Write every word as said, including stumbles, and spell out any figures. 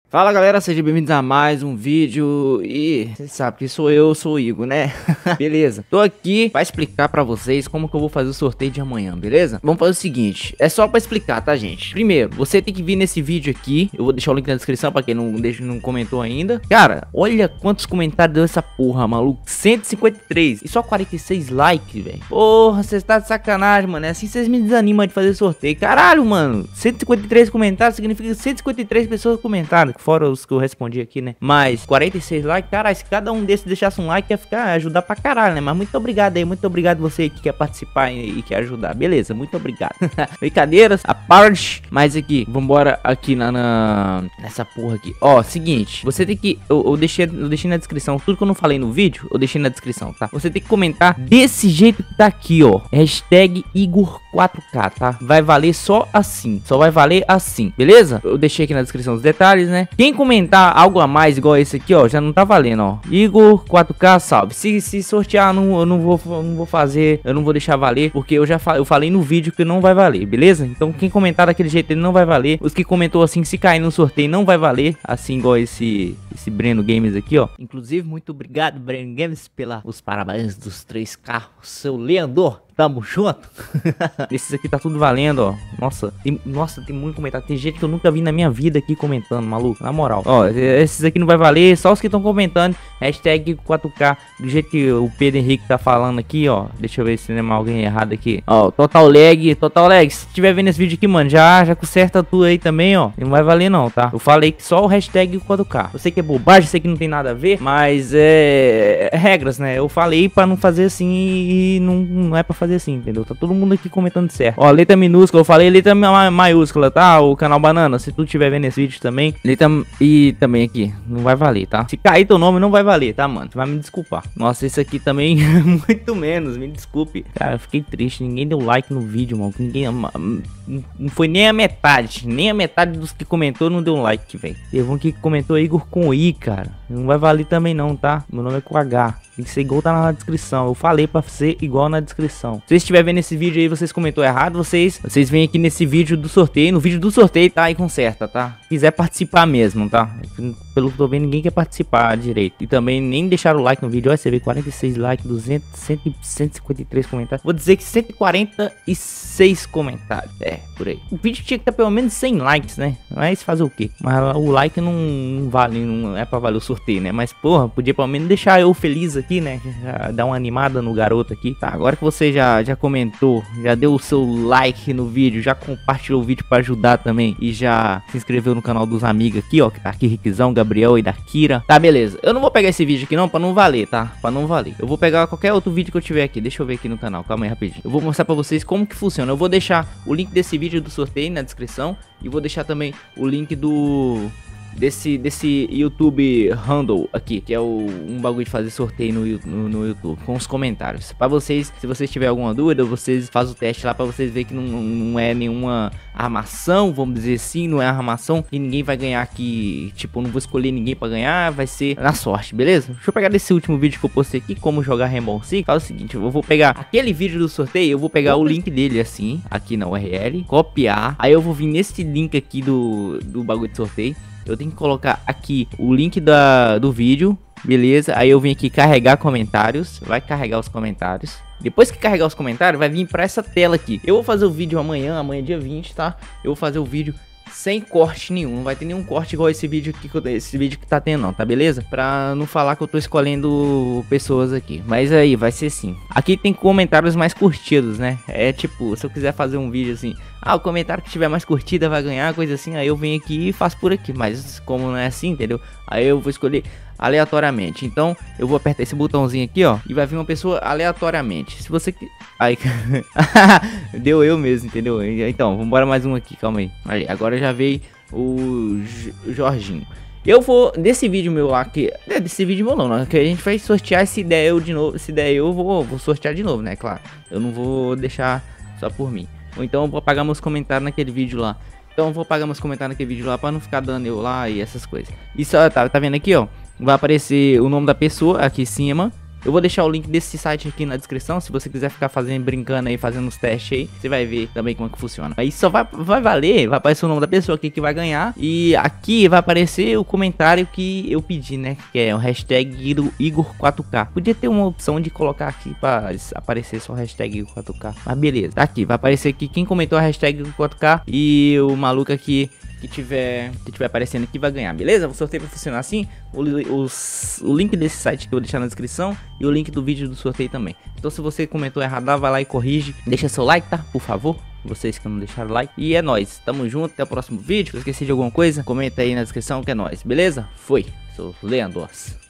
Fala galera, sejam bem-vindos a mais um vídeo. E você sabe que sou eu, sou o Igor, né? Beleza, tô aqui pra explicar pra vocês como que eu vou fazer o sorteio de amanhã, beleza? Vamos fazer o seguinte, é só pra explicar, tá gente? Primeiro, você tem que vir nesse vídeo aqui. Eu vou deixar o link na descrição pra quem não, deixa, não comentou ainda. Cara, olha quantos comentários deu essa porra, maluco. Cento e cinquenta e três e só quarenta e seis likes, velho. Porra, você tá de sacanagem, mano. É assim vocês me desanimam de fazer sorteio. Caralho, mano, cento e cinquenta e três comentários significa cento e cinquenta e três pessoas comentaram. Fora os que eu respondi aqui, né? Mas quarenta e seis likes, caralho, se cada um desses deixasse um like, ia ficar, ajudar pra caralho, né? Mas muito obrigado aí, muito obrigado você que quer participar e, e quer ajudar, beleza? Muito obrigado. Brincadeiras, a parte. Mas aqui, vambora aqui na, na... nessa porra aqui. Ó, seguinte, você tem que... Eu, eu, deixei, eu deixei na descrição, tudo que eu não falei no vídeo, eu deixei na descrição, tá? Você tem que comentar desse jeito que tá aqui, ó. Hashtag Igor quatro K, tá? Vai valer só assim, só vai valer assim, beleza? Eu deixei aqui na descrição os detalhes, né? Quem comentar algo a mais igual esse aqui, ó, já não tá valendo, ó. Igor quatro K, salve. Se, se sortear, não, eu não vou, eu não vou fazer, eu não vou deixar valer, porque eu já fa eu falei no vídeo que não vai valer, beleza? Então quem comentar daquele jeito ele não vai valer. Os que comentou assim, se cair no sorteio não vai valer, assim igual esse esse Breno Games aqui, ó. Inclusive, muito obrigado, Breno Games, pela os parabéns dos três carros, seu Leandro. Tamo junto. Esses aqui tá tudo valendo, ó. Nossa, tem, nossa, tem muito comentário. Tem gente que eu nunca vi na minha vida aqui comentando, maluco. Na moral. Ó, esses aqui não vai valer. Só os que estão comentando. Hashtag quatro K. Do jeito que o Pedro Henrique tá falando aqui, ó. Deixa eu ver se tem alguém errado aqui. Ó, Total Lag. Total Lag. Se tiver vendo esse vídeo aqui, mano, já, já conserta tu aí também, ó. Não vai valer não, tá? Eu falei que só o hashtag quatro K. Eu sei que é bobagem, sei que não tem nada a ver. Mas é... é regras, né? Eu falei pra não fazer assim e não, não é pra fazer assim, entendeu? Tá todo mundo aqui comentando certo. Ó, letra minúscula, eu falei letra ma maiúscula, tá? O canal Banana, se tu estiver vendo esse vídeo também, letra e também aqui, não vai valer, tá? Se cair teu nome, não vai valer, tá, mano? Tu vai me desculpar. Nossa, esse aqui também, muito menos, me desculpe. Cara, eu fiquei triste, ninguém deu like no vídeo, mano. Ninguém, não foi nem a metade, nem a metade dos que comentou não deu um like, velho. Teve um que comentou Igor com I, cara. Não vai valer também não, tá? Meu nome é com H. Tem que ser igual tá na descrição. Eu falei pra ser igual na descrição. Se vocês estiverem vendo esse vídeo aí, vocês comentou errado, vocês vocês vêm aqui nesse vídeo do sorteio. No vídeo do sorteio, tá? E conserta, tá? Se quiser participar mesmo, tá? Pelo que tô vendo, ninguém quer participar direito. E também nem deixaram o like no vídeo. Olha, você vê quarenta e seis likes, duzentos, cem, cento e cinquenta e três comentários. Vou dizer que cento e quarenta e seis comentários. É, por aí. O vídeo tinha que ter pelo menos cem likes, né? Mas fazer o quê? Mas o like não, não vale, não é pra valer o sorteio, né? Mas, porra, podia pelo menos deixar eu feliz aqui. Aqui, né, já dá uma animada no garoto aqui. Tá, agora que você já, já comentou, já deu o seu like no vídeo, já compartilhou o vídeo pra ajudar também e já se inscreveu no canal dos amigos aqui, ó, que tá aqui, Riquizão, Gabriel e da Kira. Tá, beleza. Eu não vou pegar esse vídeo aqui não, pra não valer, tá? Pra não valer. Eu vou pegar qualquer outro vídeo que eu tiver aqui. Deixa eu ver aqui no canal, calma aí rapidinho. Eu vou mostrar pra vocês como que funciona. Eu vou deixar o link desse vídeo do sorteio na descrição e vou deixar também o link do... Desse, desse YouTube handle aqui, que é o, um bagulho de fazer sorteio no, no, no YouTube, com os comentários. Pra vocês, se vocês tiverem alguma dúvida, vocês fazem o teste lá pra vocês verem que não, não é nenhuma armação, vamos dizer assim, não é armação e ninguém vai ganhar aqui, tipo, eu não vou escolher ninguém pra ganhar, vai ser na sorte, beleza? Deixa eu pegar desse último vídeo que eu postei aqui, como jogar Rainbow Six. Fala o seguinte, eu vou pegar aquele vídeo do sorteio, eu vou pegar o link dele assim, aqui na U R L, copiar, aí eu vou vir nesse link aqui do, do bagulho de sorteio. Eu tenho que colocar aqui o link da, do vídeo, beleza? Aí eu vim aqui carregar comentários, vai carregar os comentários. Depois que carregar os comentários, vai vir pra essa tela aqui. Eu vou fazer o vídeo amanhã, amanhã é dia vinte, tá? Eu vou fazer o vídeo sem corte nenhum, não vai ter nenhum corte igual esse vídeo aqui, esse vídeo que tá tendo não, tá beleza? Pra não falar que eu tô escolhendo pessoas aqui, mas aí vai ser sim. Aqui tem comentários mais curtidos, né? É tipo, se eu quiser fazer um vídeo assim, ah, o comentário que tiver mais curtida vai ganhar, coisa assim, aí eu venho aqui e faço por aqui, mas como não é assim, entendeu? Aí eu vou escolher aleatoriamente. Então eu vou apertar esse botãozinho aqui, ó, e vai vir uma pessoa aleatoriamente. Se você... Aí, deu eu mesmo, entendeu? Então, vamos embora mais um aqui, calma aí. Aí agora já veio o Jorginho. Eu vou, desse vídeo meu lá, que é desse vídeo meu não, né? Que a gente vai sortear esse ideia eu de novo. Se der eu, vou, vou sortear de novo, né? Claro, eu não vou deixar só por mim. Ou então eu vou apagar meus comentários naquele vídeo lá. Então eu vou apagar meus comentários naquele vídeo lá pra não ficar dando eu lá e essas coisas. Isso, tá, tá vendo aqui, ó? Vai aparecer o nome da pessoa aqui em cima. Eu vou deixar o link desse site aqui na descrição. Se você quiser ficar fazendo, brincando aí, fazendo os testes aí, você vai ver também como é que funciona. Aí só vai, vai valer, vai aparecer o nome da pessoa aqui que vai ganhar. E aqui vai aparecer o comentário que eu pedi, né? Que é o hashtag Igor quatro K. Podia ter uma opção de colocar aqui para aparecer só o hashtag Igor quatro K. Mas beleza, tá aqui, vai aparecer aqui quem comentou a hashtag Igor quatro K. E o maluco aqui que tiver, que tiver aparecendo aqui vai ganhar, beleza? O sorteio vai funcionar assim. O, os, o link desse site que eu vou deixar na descrição e o link do vídeo do sorteio também. Então se você comentou errado, vai lá e corrige. Deixa seu like, tá? Por favor. Vocês que não deixaram like. E é nóis. Tamo junto. Até o próximo vídeo. Se eu esqueci de alguma coisa, comenta aí na descrição que é nóis. Beleza? Foi. Sou Leandros.